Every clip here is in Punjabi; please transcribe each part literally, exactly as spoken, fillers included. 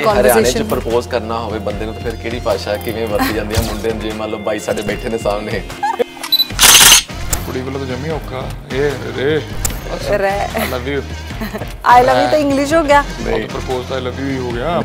ਹਰਿਆਣੇ ਚ ਪ੍ਰਪੋਜ਼ ਕਰਨਾ ਹੋਵੇ ਬੰਦੇ ਨੂੰ ਤਾਂ ਫਿਰ ਕਿਹੜੀ ਭਾਸ਼ਾ ਕਿਵੇਂ ਵਰਤੀ ਜਾਂਦੀ ਹੈ ਮੁੰਡੇ ਨੂੰ? ਜੇ ਮੰਨ ਲਓ ਬਾਈ ਸਾਡੇ ਬੈਠੇ ਨੇ ਸਾਹਮਣੇ, ਕੁੜੀ ਵੱਲੋਂ ਤਾਂ ਜੰਮੀ ਔਖਾ ਇਹ ਰੇ ਰੇ I love you I love you ਤਾਂ ਇੰਗਲਿਸ਼ ਹੋ ਗਿਆ। ਨਹੀਂ ਪ੍ਰਪੋਜ਼ ਤਾਂ ਆਈ ਲਵ ਯੂ ਹੀ ਹੋ ਗਿਆ।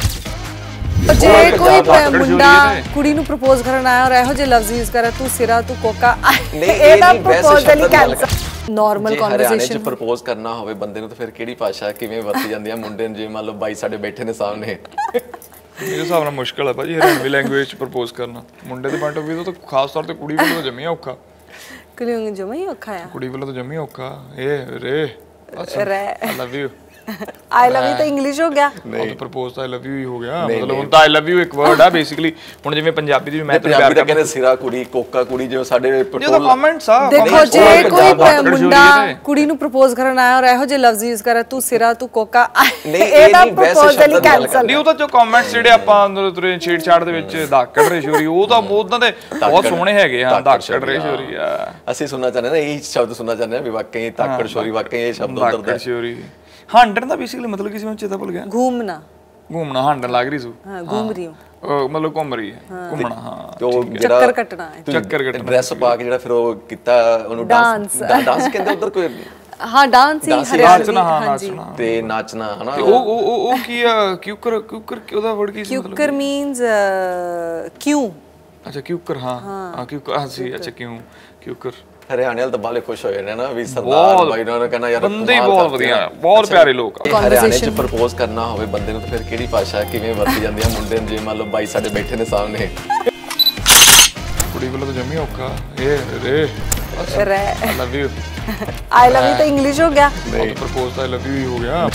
ਜੇ ਕੋਈ ਮੁੰਡਾ ਕੁੜੀ ਨੂੰ ਪ੍ਰਪੋਜ਼ ਕਰਨ ਆਇਆ ਔਰ ਇਹੋ ਜਿਹੇ ਲਫ਼ਜ਼ ਯੂਜ਼ ਕਰੇ ਤੂੰ ਸਿਰਾ ਤੂੰ ਕੋਕਾ, ਇਹ ਤਾਂ ਪ੍ਰਪੋਜ਼ਲ ਹੀ ਕੈਂਸਲ। ਨਾਰਮਲ ਕਨਵਰਸੇਸ਼ਨ ਹਰਿਆਣੇ ਚ ਪ੍ਰਪੋਜ਼ ਕਰਨਾ ਹੋਵੇ ਬੰਦੇ ਨੂੰ ਤਾਂ ਫਿਰ ਕਿਹੜੀ ਭਾਸ਼ਾ ਕਿਵੇਂ ਵਰਤੀ ਜਾਂਦੀ ਹੈ ਮੁੰਡੇ ਨੂੰ? ਜੇ ਮੰਨ ਲਓ ਬਾਈ ਸਾਡੇ ਬੈਠੇ ਨੇ ਸਾਹਮਣੇ, ਮੇਰੇ ਹਿਸਾਬ ਨਾਲ ਮੁਸ਼ਕਲ ਹੈ ਭਾਜੀ ਹਰਿਆਣਵੀ ਲੈਂਗੁਏਜ ਚ ਪ੍ਰਪੋਜ਼ ਕਰਨਾ। ਮੁੰਡੇ ਦੇ ਪੁਆਇੰਟ ਆਫ ਵਿਊ ਤੋਂ ਖਾਸ ਤੌਰ ਤੇ ਕੁੜੀ ਵੱਲੋਂ ਤਾਂ ਜੰਮੀ ਔਖਾ। ਕੁੜੀ ਨੂੰ ਜਮਾ ਹੀ ਔਖਾ ਆ। ਕੁੜੀ ਵੱਲੋਂ ਤਾਂ ਜੰਮੀ ਔਖਾ ਇਹ ਰੇ ਰੇ I love you I love you ਤਾਂ ਇੰਗਲਿਸ਼ ਹੋ ਗਿਆ। ਨਹੀਂ ਪ੍ਰਪੋਜ਼ ਤਾਂ ਆਈ ਲਵ ਯੂ ਹੀ ਹੋ ਗਿਆ। ਮਤਲਬ ਹੁਣ ਤਾਂ ਆਈ ਲਵ ਯੂ ਇੱਕ ਵਰਡ ਆ ਬੇਸਿਕਲੀ। ਹੁਣ ਜਿਵੇਂ ਪੰਜਾਬੀ ਦੀ ਮੈਂ ਪੰਜਾਬੀ ਦਾ ਕਹਿੰਦੇ ਸਿਰਾ ਕੁੜੀ ਕੋਕਾ ਕੁੜੀ, ਜੋ ਸਾਡੇ ਪਟੋਲ ਕਮੈਂਟਸ ਆ। ਦੇਖੋ ਜੇ ਕੋਈ ਮੁੰਡਾ ਕੁੜੀ ਨੂੰ ਪ੍ਰਪੋਜ਼ ਕਰਨ ਆਇਆ ਔਰ ਇਹੋ ਜਿਹੇ ਲਫ਼ਜ਼ ਯੂਜ਼ ਕਰੇ ਤੂੰ ਸਿਰਾ ਤੂੰ ਕੋਕਾ, ਇਹ ਤਾਂ ਪ੍ਰਪੋਜ਼ਲ ਹੀ ਕੈਂਸਲ। ਨਹੀਂ ਉਹ ਤਾਂ ਜੋ ਕਮੈਂਟਸ ਜਿਹੜੇ ਆਪਾਂ ਅੰਦਰ ਤੁਰੇ ਛੇੜਛਾੜ ਦੇ ਵਿੱਚ ਦਾਗ ਕੱਢ ਰਹੇ ਸ਼ੋਰੀ, ਉਹ ਤਾਂ ਉਹਨਾਂ ਦੇ ਬਹੁਤ ਸੋਹਣੇ ਹੈਗੇ ਆ। ਦਾਗ ਕੱਢ ਰਹੇ ਸ਼ੋਰੀ ਆ ਅਸੀਂ ਸੁਣਨਾ ਚਾਹੁੰਦੇ ਨਾ, ਇਹ ਸ਼ਬਦ ਸੁਣਨਾ ਚਾਹੁੰਦੇ ਆ ਵੀ ਵਾਕਈ ਤਾਕੜ ਸ਼ੋਰੀ, ਵਾਕਈ ਇਹ ਸ਼ਬਦ ਉਧਰ ਦਾ ਸ਼ੋਰੀ। ਹੰਡਣ ਦਾ ਬੇਸਿਕਲੀ ਮਤਲਬ ਕਿਸੇ ਨੂੰ ਚੇਤਾ ਭੁੱਲ ਗਿਆ। ਘੁੰਮਣਾ ਘੁੰਮਣਾ ਹੰਡਣ ਲੱਗ ਰਹੀ ਸੂ। ਹਾਂ ਘੁੰਮ ਰਹੀ ਹੂੰ ਮਤਲਬ ਘੁੰਮ ਰਹੀ ਹੈ ਘੁੰਮਣਾ। ਹਾਂ ਜੋ ਚੱਕਰ ਕੱਟਣਾ ਹੈ, ਚੱਕਰ ਕੱਟਣਾ। ਡਰੈਸ ਪਾ ਕੇ ਜਿਹੜਾ ਫਿਰ ਉਹ ਕੀਤਾ ਉਹਨੂੰ ਡਾਂਸ ਡਾਂਸ ਕਹਿੰਦੇ ਉਧਰ ਕੋਈ। ਹਾਂ ਡਾਂਸ ਹੀ ਹਰਿਆਣਵੀ ਹਾਂਜੀ ਤੇ ਨਾਚਣਾ ਹਨਾ। ਉਹ ਉਹ ਉਹ ਕੀ ਆ ਕਿਊਕਰ ਕਿਊਕਰ ਉਹਦਾ ਵਰਡ ਕੀ ਸੀ? ਕਿਊਕਰ ਮੀਨਸ ਕਿਉਂ। ਅੱਛਾ ਕਿਊਕਰ ਹਾਂ ਹਾਂ ਕਿਊਕਰ ਹਾਂ ਸੀ। ਅੱਛਾ ਕਿਉਂ ਕਿਊਕਰ। ਹਰਿਆਣੇ ਵਾਲੇ ਤਾਂ ਬਾਲੇ ਖੁਸ਼ ਹੋਏ ਨੇ ਨਾ ਵੀ ਸਰਦਾਰ ਬਾਈ ਨੂੰ ਕਹਿੰਦਾ ਯਾਰ ਬੰਦੇ ਬਹੁਤ ਵਧੀਆ ਬਹੁਤ ਪਿਆਰੇ ਲੋਕ ਆ। ਹਰਿਆਣੇ ਚ ਪ੍ਰਪੋਜ਼ ਕਰਨਾ ਹੋਵੇ ਬੰਦੇ ਨੂੰ ਤਾਂ ਫਿਰ ਕਿਹੜੀ ਭਾਸ਼ਾ ਕਿਵੇਂ ਵਰਤੀ ਜਾਂਦੀ ਹੈ ਮੁੰਡੇ ਨੂੰ? ਜੇ ਮੰਨ ਲਓ ਬਾਈ ਸਾਡੇ ਬੈਠੇ ਨੇ ਸਾਹਮਣੇ, ਕੁੜੀ ਵੱਲੋਂ ਤਾਂ ਜੰਮੀ ਔਖਾ ਇਹ ਰੇ ਰੇ I love you I love you ਤਾਂ ਇੰਗਲਿਸ਼ ਹੋ ਗਿਆ। ਨਹੀਂ ਪ੍ਰਪੋਜ਼ ਤਾਂ ਆਈ ਲਵ ਯੂ ਹੀ ਹੋ ਗਿਆ।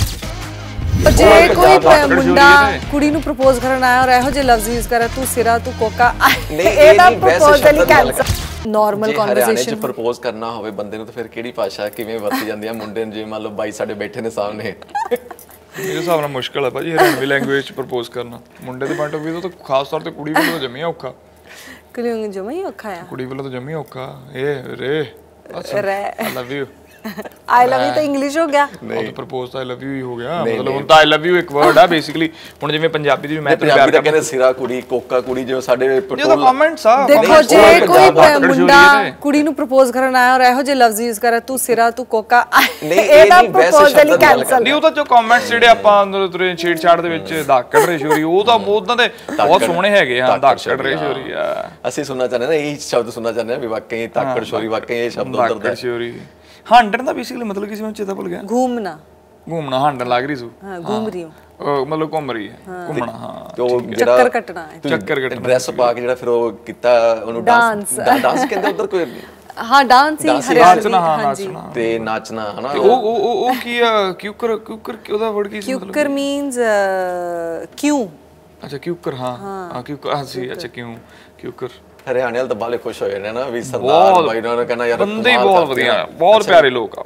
ਜੇ ਕੋਈ ਮੁੰਡਾ ਕੁੜੀ ਨੂੰ ਪ੍ਰਪੋਜ਼ ਕਰਨ ਆਇਆ ਔਰ ਇਹੋ ਜਿਹੇ ਲਫ਼ਜ਼ ਯੂਜ਼ ਕਰੇ ਤੂੰ ਸਿਰਾ ਤੂੰ ਕੋਕਾ, ਇਹ ਤਾਂ ਪ੍ਰਪੋਜ਼ਲ ਹੀ ਕੈਂਸਲ। ਨਾਰਮਲ ਕਨਵਰਸੇਸ਼ਨ ਹਰਿਆਣੇ ਚ ਪ੍ਰਪੋਜ਼ ਕਰਨਾ ਹੋਵੇ ਬੰਦੇ ਨੂੰ ਤਾਂ ਫਿਰ ਕਿਹੜੀ ਭਾਸ਼ਾ ਕਿਵੇਂ ਵਰਤੀ ਜਾਂਦੀ ਹੈ ਮੁੰਡੇ ਨੂੰ? ਜੇ ਮੰਨ ਲਓ ਬਾਈ ਸਾਡੇ ਬੈਠੇ ਨੇ ਸਾਹਮਣੇ, ਮੇਰੇ ਹਿਸਾਬ ਨਾਲ ਮੁਸ਼ਕਲ ਹੈ ਭਾਜੀ ਹਰਿਆਣਵੀ ਲੈਂਗੁਏਜ ਚ ਪ੍ਰਪੋਜ਼ ਕਰਨਾ। ਮੁੰਡੇ ਦੇ ਪੁਆਇੰਟ ਆਫ ਵਿਊ ਤੋਂ ਖਾਸ ਤੌਰ ਤੇ ਕੁੜੀ ਵੱਲੋਂ ਤਾਂ ਜੰਮੀ ਔਖਾ। ਕੁੜੀ ਨੂੰ ਜਮਾ ਹੀ ਔਖਾ ਆ। ਕੁੜੀ ਵੱਲੋਂ ਤਾਂ ਜੰਮੀ ਔਖਾ ਇਹ ਰੇ ਰੇ I love you I love you ਤਾਂ ਇੰਗਲਿਸ਼ ਹੋ ਗਿਆ। ਨਹੀਂ ਪ੍ਰਪੋਜ਼ ਤਾਂ ਆਈ ਲਵ ਯੂ ਹੀ ਹੋ ਗਿਆ। ਮਤਲਬ ਹੁਣ ਤਾਂ ਆਈ ਲਵ ਯੂ ਇੱਕ ਵਰਡ ਆ ਬੇਸਿਕਲੀ। ਹੁਣ ਜਿਵੇਂ ਪੰਜਾਬੀ ਦੀ ਮੈਂ ਪੰਜਾਬੀ ਦਾ ਕਹਿੰਦੇ ਸਿਰਾ ਕੁੜੀ ਕੋਕਾ ਕੁੜੀ, ਜੋ ਸਾਡੇ ਪਟੋਲ ਕਮੈਂਟਸ ਆ। ਦੇਖੋ ਜੇ ਕੋਈ ਮੁੰਡਾ ਕੁੜੀ ਨੂੰ ਪ੍ਰਪੋਜ਼ ਕਰਨ ਆਇਆ ਔਰ ਇਹੋ ਜਿਹੇ ਲਫ਼ਜ਼ ਯੂਜ਼ ਕਰੇ ਤੂੰ ਸਿਰਾ ਤੂੰ ਕੋਕਾ, ਇਹ ਤਾਂ ਪ੍ਰਪੋਜ਼ਲ ਹੀ ਕੈਂਸਲ। ਨਹੀਂ ਉਹ ਤਾਂ ਜੋ ਕਮੈਂਟਸ ਜਿਹੜੇ ਆਪਾਂ ਅੰਦਰ ਤੁਰੇ ਛੇੜਛਾੜ ਦੇ ਵਿੱਚ ਦਾਗ ਕੱਢ ਰਹੇ ਸ਼ੋਰੀ, ਉਹ ਤਾਂ ਉਹਨਾਂ ਦੇ ਬਹੁਤ ਸੋਹਣੇ ਹੈਗੇ ਆ। ਦਾਗ ਕੱਢ ਰਹੇ ਸ਼ੋਰੀ ਆ ਅਸੀਂ ਸੁਣਨਾ ਚਾਹੁੰਦੇ ਨਾ, ਇਹ ਸ਼ਬਦ ਸੁਣਨਾ ਚਾਹੁੰਦੇ ਆ ਵੀ ਵਾਕਈ ਤਾਕੜ ਸ਼ੋਰੀ, ਵਾਕਈ ਇਹ ਸ਼ਬਦ ਉਧਰ ਦਾ ਸ਼ੋਰੀ। ਹੰਡਣ ਦਾ ਬੇਸਿਕਲੀ ਮਤਲਬ ਕਿਸੇ ਨੂੰ ਚੇਤਾ ਭੁੱਲ ਗਿਆ। ਘੁੰਮਣਾ ਘੁੰਮਣਾ ਹੰਡਣ ਲੱਗ ਰਹੀ ਸੂ। ਹਾਂ ਘੁੰਮ ਰਹੀ ਹੂੰ ਮਤਲਬ ਘੁੰਮ ਰਹੀ ਹੈ ਘੁੰਮਣਾ। ਹਾਂ ਜੋ ਚੱਕਰ ਕੱਟਣਾ ਹੈ, ਚੱਕਰ ਕੱਟਣਾ। ਡਰੈਸ ਪਾ ਕੇ ਜਿਹੜਾ ਫਿਰ ਉਹ ਕੀਤਾ ਉਹਨੂੰ ਡਾਂਸ ਡਾਂਸ ਕਹਿੰਦੇ ਉਧਰ ਕੋਈ। ਹਾਂ ਡਾਂਸ ਹੀ ਹਰਿਆਣਵੀ ਹਾਂਜੀ ਤੇ ਨਾਚਣਾ ਹਨਾ। ਉਹ ਉਹ ਉਹ ਕੀ ਆ ਕਿਊਕਰ ਕਿਊਕਰ ਉਹਦਾ ਵਰਡ ਕੀ ਸੀ? ਕਿਊਕਰ ਮੀਨਸ ਕਿਉਂ। ਅੱਛਾ ਕਿਊਕਰ ਹਾਂ ਹਾਂ ਕਿਊਕਰ ਹਾਂ ਸੀ। ਅੱਛਾ ਕਿਉਂ ਕਿਊਕਰ। ਹਰਿਆਣੇ ਵਾਲੇ ਤਾਂ ਬਾਲੇ ਖੁਸ਼ ਹੋਏ ਨੇ ਨਾ ਵੀ ਸਰਦਾਰ ਬਾਈ ਨੂੰ ਕਹਿੰਦਾ ਯਾਰ ਬੰਦੇ ਬਹੁਤ ਵਧੀਆ ਬਹੁਤ ਪਿਆਰੇ ਲੋਕ ਆ।